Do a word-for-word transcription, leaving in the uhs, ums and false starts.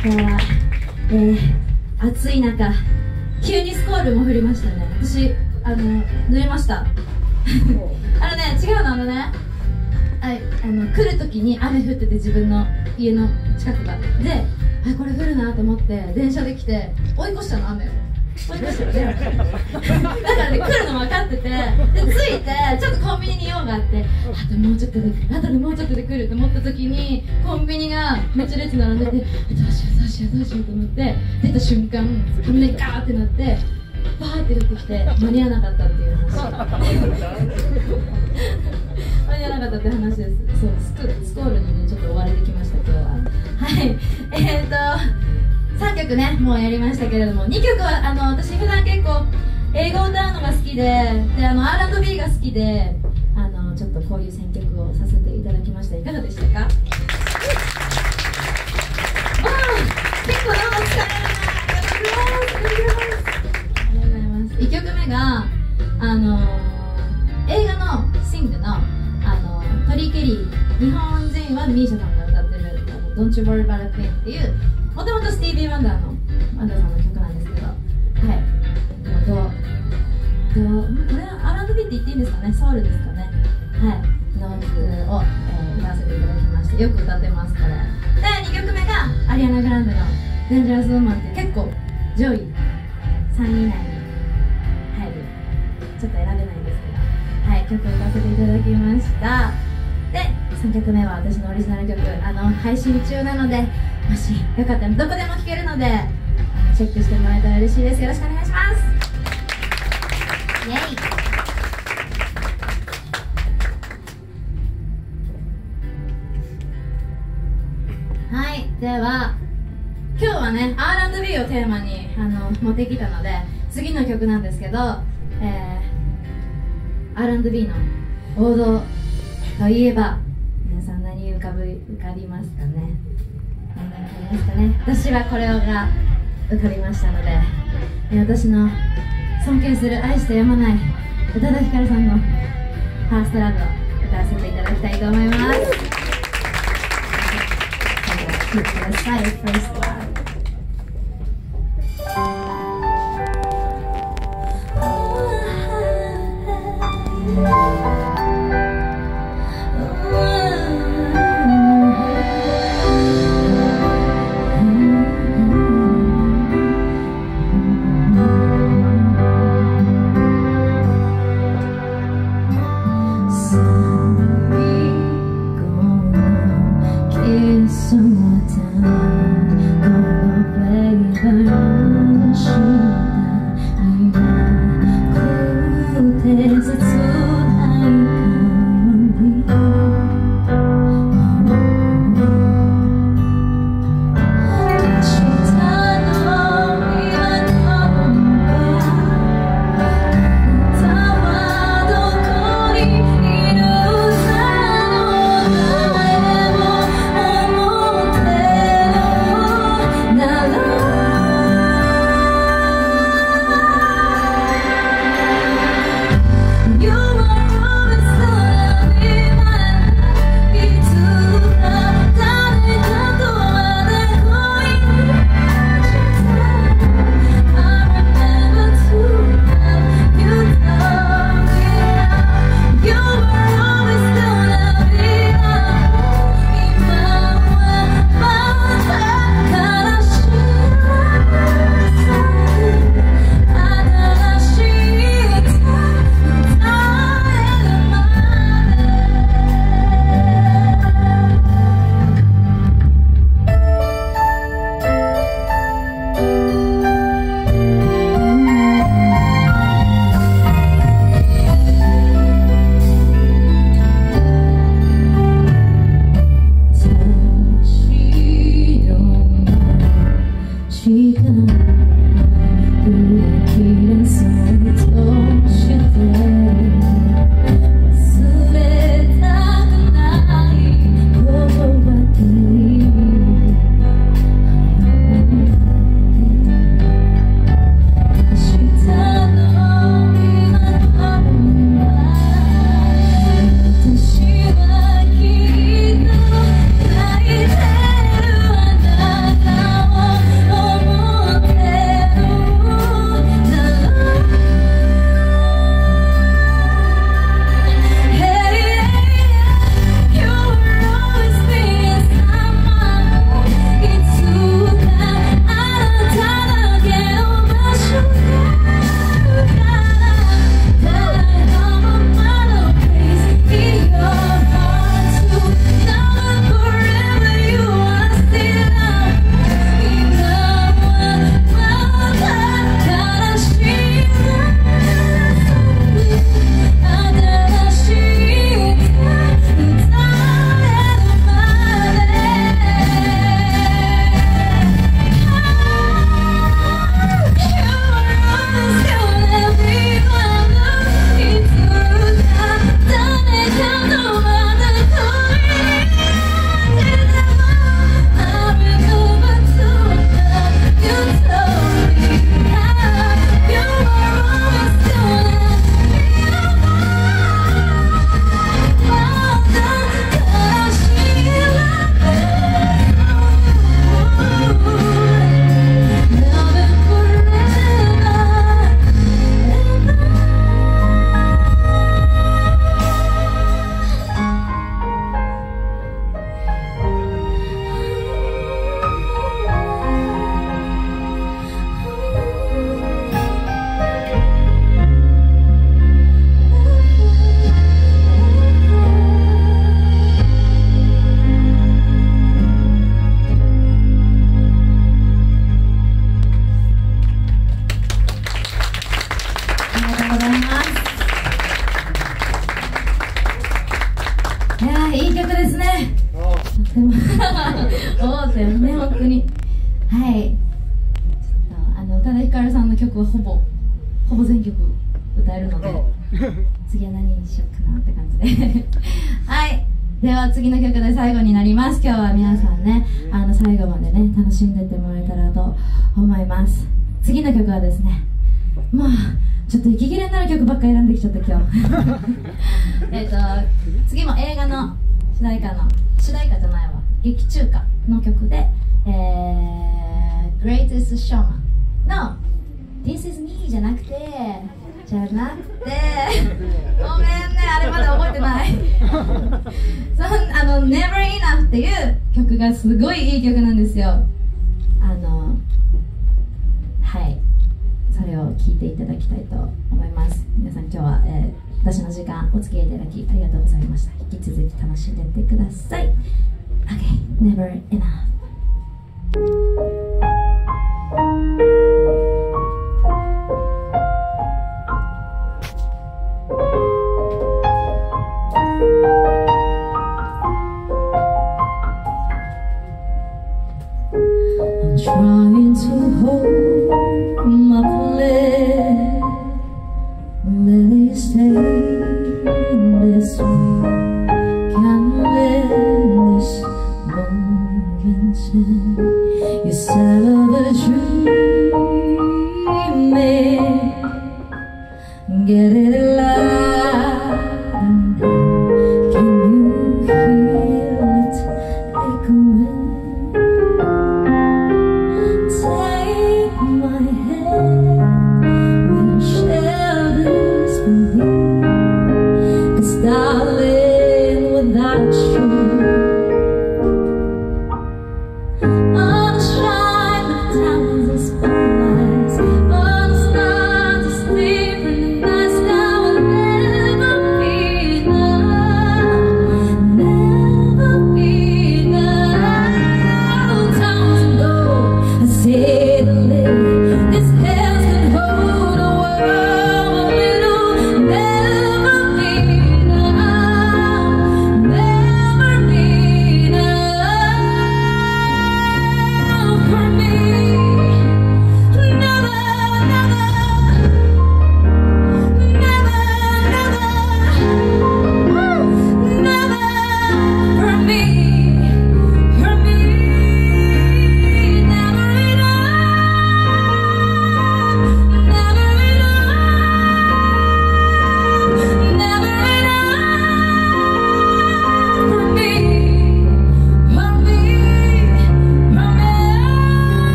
今日は、えー、暑い中急にスコールも降りましたね。私あの濡れましたあのね違うのあのねああの来る時に雨降ってて、自分の家の近くがで、あこれ降るなと思って電車で来て追い越したの、雨を追い越したのねだからね来るの分かってて、で着いてちょっとコンビニに用があって、あともうちょっとであとでもうちょっとで来ると思った時にコンビニがめっちゃ列並んでて、どうしようどうしようどうしようと思って出た瞬間雷ガーってなってバーって出てきて間に合わなかったっていう話間に合わなかったって話です。そう、スク、スコールにねちょっと追われてきました今日は。はいえーとさんきょくねもうやりましたけれども、にきょくはあの私普段結構英語を歌うのが好きで、であの アールアンドビー が好きで、あのちょっとこういう選曲をさせていただきました。いかがでしたか？わあ結構生使えるな。ありがとうございます。ありがとうございます。いっきょくめがあの映画のシングのあのトリー・ケリー、日本人はミーシャさんが歌ってるあの Don't You Worry About a Thing っていう、もともとスティービー・ワンダーのワンダーさんの曲なんですけど、はい、どうどうこれは アールアンドビー って言っていいんですかね、ソウルですかね、はいの曲を、えー、歌わせていただきまして、よく歌ってますこれで。にきょくめがアリアナ・グランデのデンジャラス・ウーマンって結構上位さんい以内に入る、ちょっと選べないんですけど、はい、曲を歌わせていただきました。でさんきょくめは私のオリジナル曲、あの配信中なので、もしよかったらどこでも聴けるので、あのチェックしてもらえたら嬉しいです。よろしくお願いします。イエイ。はい、では今日はね アールアンドビー をテーマにあの持ってきたので、次の曲なんですけど、えー、アールアンドビー の王道といえば皆さん何浮かぶ浮かびますかね。何が浮かびますかね。私はこれが浮かびましたので、えー、私の尊敬する愛してやまない宇多田ヒカルさんのファーストラブを歌わせていただきたいと思います。聴いてください。ファーストラブ。 「 宇多田ヒカルさんの曲はほぼほぼ全曲歌えるので次は何にしようかなって感じではい、では次の曲で最後になります。今日は皆さんね、あの最後までね楽しんでってもらえたらと思います。次の曲はですね、まあちょっと息切れになる曲ばっかり選んできちゃった今日えっと次も映画の主題歌の主題歌じゃないわ劇中歌の曲で、えー、Greatest Showman の This is me じゃなくてじゃなくてごめんね、あれまだ覚えてないそあの Never Enough っていう曲がすごいいい曲なんですよ。あのはいそれを聴いていただきたいと思います。皆さん今日は、えー、私の時間お付き合いいただきありがとうございました。引き続き楽しんでいってください。 OK Never Enough Trying to hold my place, really stay this way. Can't let this moment end. You said of a dream, get it alive and down. Can you feel it echoing? Take my